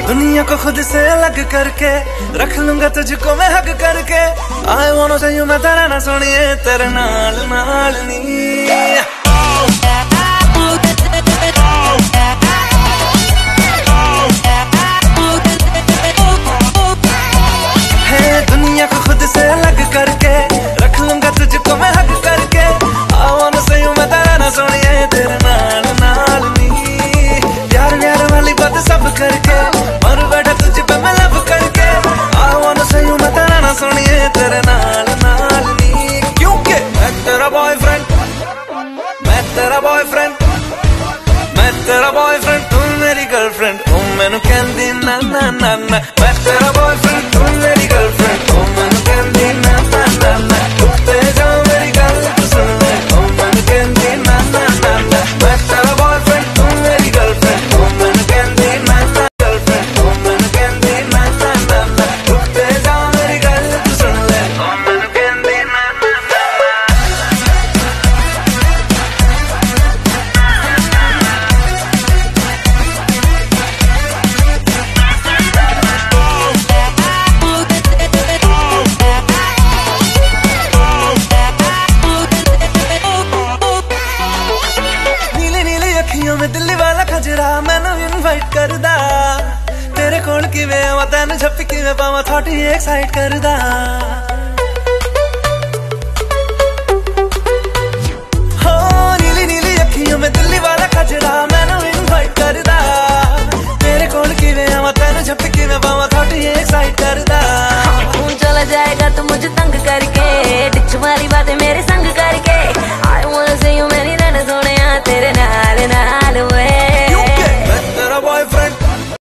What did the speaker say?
दुनिया को खुद से अलग करके रख लूंगा तुझको मैं हक करके। आई वांट से यू मैं तेरा ना सुनिए तेरे नाल नाल नी। दुनिया को खुद से अलग करके रख लूंगा तुझको मैं हक करके। आई वांट से यू मैं तेरा ना सुनिए तेरे नाल नाल नी। प्यार प्यार वाली बात सब करके मर बैठा तुझ पे मैं लब करके। आई वांट से यू मैं तेरा ना सुनिए तेरे नाल नाल नी। क्योंकि मैं तेरा बॉयफ्रेंड, मैं तेरा बॉयफ्रेंड, मैं तेरा बॉयफ्रेंड, तू मेरी गर्लफ्रेंड। तू मैनू कहंदी ना ना ना ना। मैं तेरा बॉयफ्रेंड, तू मेरी गर्लफ्रेंड। तू मैनू कहंदी ना ना ना ना। उत्ते जा मेरी गल तू सुन ले। तू मैनू कहंदी ना ना ना ना। मैं तेरा बॉयफ्रेंड, तू मेरी गर्लफ्रेंड। तू मैनू कहंदी ना ना गर्लफ्रेंड। तू मैनू कहंदी ना ना ना ना। उत्ते जा मेरी गल तू सुन ले। तू मैनू कहंदी ना ना ना। में दिल्ली वाला खजरा मैनू इनवाइट करदा। तेरे कोल किवें आवां तैनू झप्पी किवें पावां थोड़ी एक्साइट करदा। हो नीली नीली अखियों में दिल्ली वाला खजरा मैनू इनवाइट करदा।